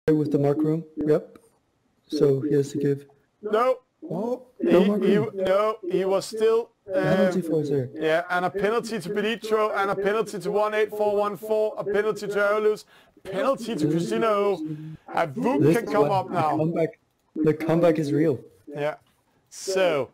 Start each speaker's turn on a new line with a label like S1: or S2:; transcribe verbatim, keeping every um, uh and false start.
S1: with the mark room. Yep. So he has to give.
S2: No.
S1: Oh,
S2: no,
S1: he, mark
S2: he,
S1: room.
S2: no, he was still. Um,
S1: penalty for us here.
S2: Yeah, and a penalty to Peditro, and a penalty to one eight four one four, a penalty to Aarhus, penalty to Christino. A Vuk can come up now.
S1: The comeback, the comeback is real.
S2: Yeah. So.